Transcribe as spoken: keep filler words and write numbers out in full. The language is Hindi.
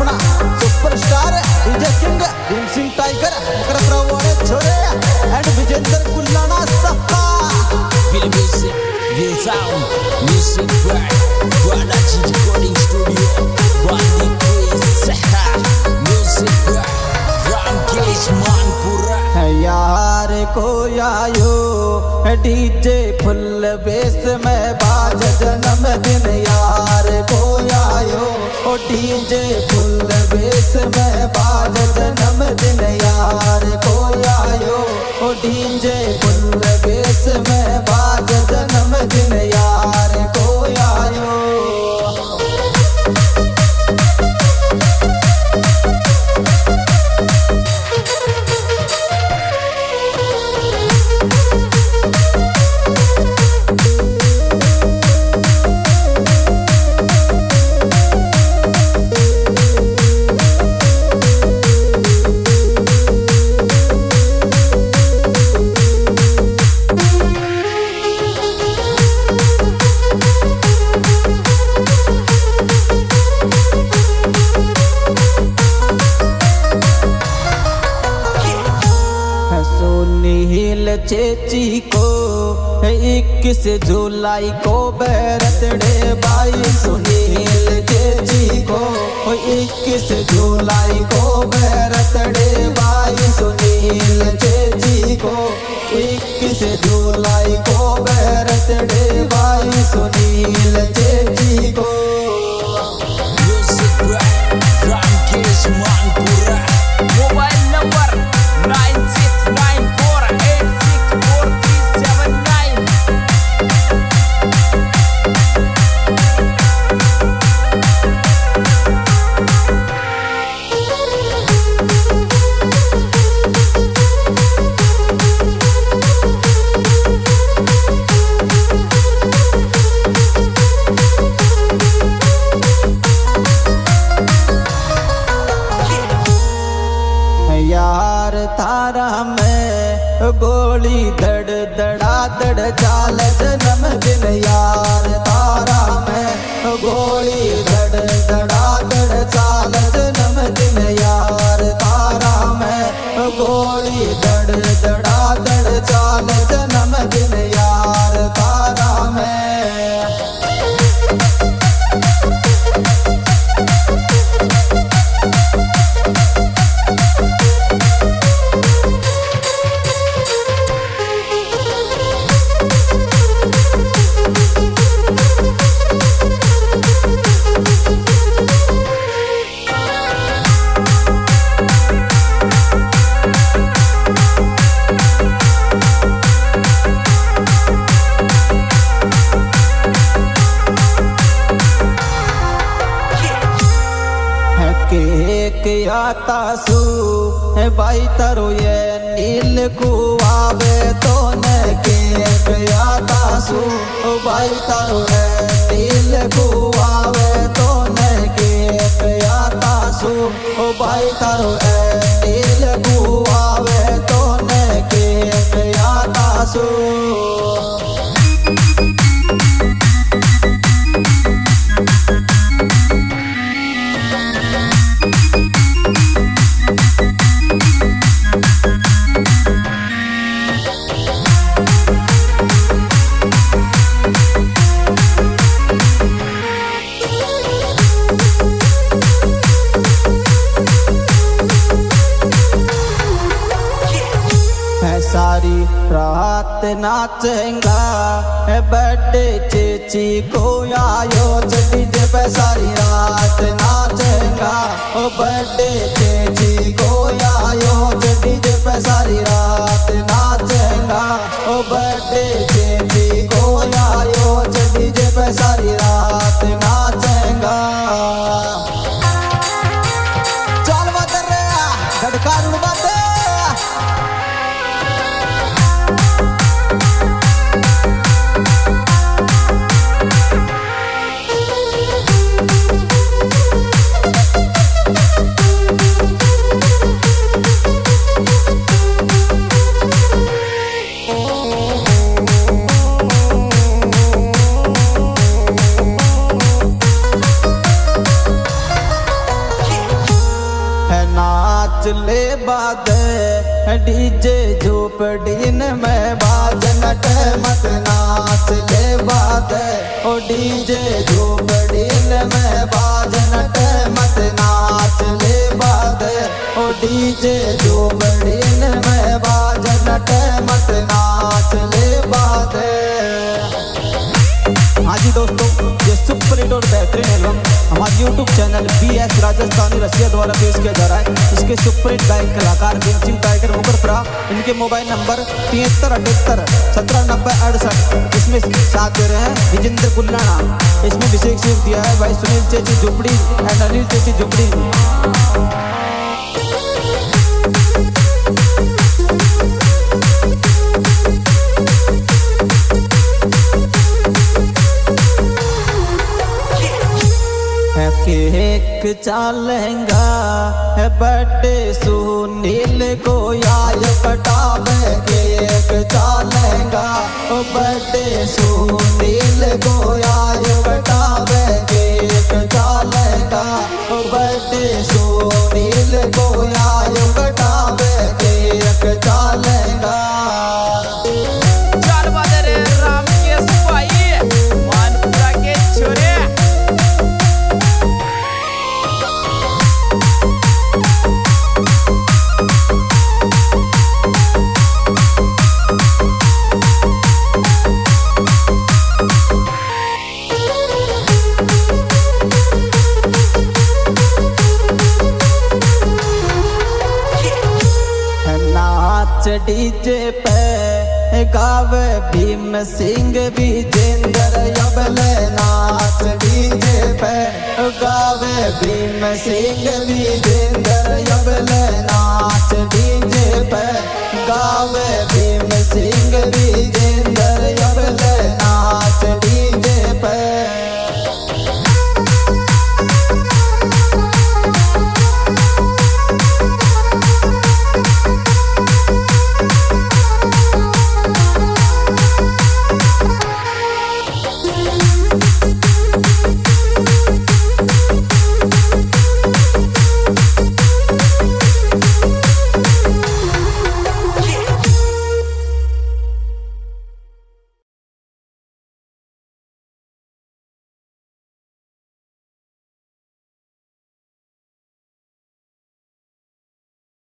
अपना superstar DJ king Bhim Singh tiger Mukram वाले छोरे एंड विजेंद्र कुल्लाना सपा Feel music, feel sound, music bright, Guadachi recording studio, Bandi Quiz, music bright, Ramkesh Manpura. यार को आयो डीजे फुल बेस में बाज जन्मदिन यार को आयो ओ डीजे फुल बेस में बाज जन्मदिन यार को आयो ओ डीजे फुल बेस में बाज जन्मदिन यार को आयो। चेची को इक्कीस जुलाई को बर्थडे भाई सुनील चेची को इक्कीस जुलाई को बर्थडे भाई सुनील चेची को इक्कीस जुलाई को बर्थडे भाई सुनील चेची को। Music bright, Ramkesh Manpura. Mobile number nine six nine four eight six four three seven nine. यार तारा में गोली दड़ दड़ा दड़ चाल जन्मदिन यार तारा में गोली दड़ दड़ा दड़ चाल जन्मदिन यार तारा में गोली दड़ दड़ा दड़ चाल जन्मदिन यार तारा में। केक आता सू है भाई तरो ये नील कुआवे तो ने केक आता सू भाई तरो है नील कुआवे तो ने केक आता सू भाई तरो है नील कुआवे तो ने केक आता सू। सारी रात नाचेंगा बर्थडे चेची को आयो डीजे पे सारी रात नाचेंगा ओ बर्थडे चेची को आयो डीजे पे सारी रात नाचेंगा ओ बर्थडे चेची को आयो डीजे पे सारी रात नाचेंगा। चल बदर रे गड़का रुड़वा दे डीजे झोपड़ी में बाजन मत नाच ले बात। ओ डीजे झोपड़ी में बाजन मत नाच ले बात। ओ डीजे झोपड़ी में बाजन मत नाच ले बात। हाँ जी दोस्तों, ये सुपर हिट और बेहतरीन एल्बम हमारे YouTube channel B S Rajasthani Rasiya द्वारा पेश किया जा रहा है। इसके सुपर हिट गायक कलाकार विंचिंग टाइगर मुकरपुरा, इनके मोबाइल नंबर तिहत्तर अठहत्तर सत्रह नब्बे अड़सठ। इसमें साथ दे रहे हैं विजेंद्र गुल्लाना। इसमें विशेष शेख दिया है भाई सुनील चेची झुपड़ी एंड अनिल चेची झुपड़ी। केक चालेगा है बर्थडे सुनील को याद कटावे। केक चालेगा ओ बर्थडे सुनील को याद कटावे। केक चालेगा ओ बर्थडे सुनील को याद कटावे। केक चालेगा। चल बदरे राम के सिपाही मानपुरा के छोरे। डीजे पे गावे भीम सिंह विजेंद्र यबले नाच। डीजे पे गावे भीम सिंह विजेंद्र यबले नाच। डीजे पे गावे भीम सिंह विजेंद्र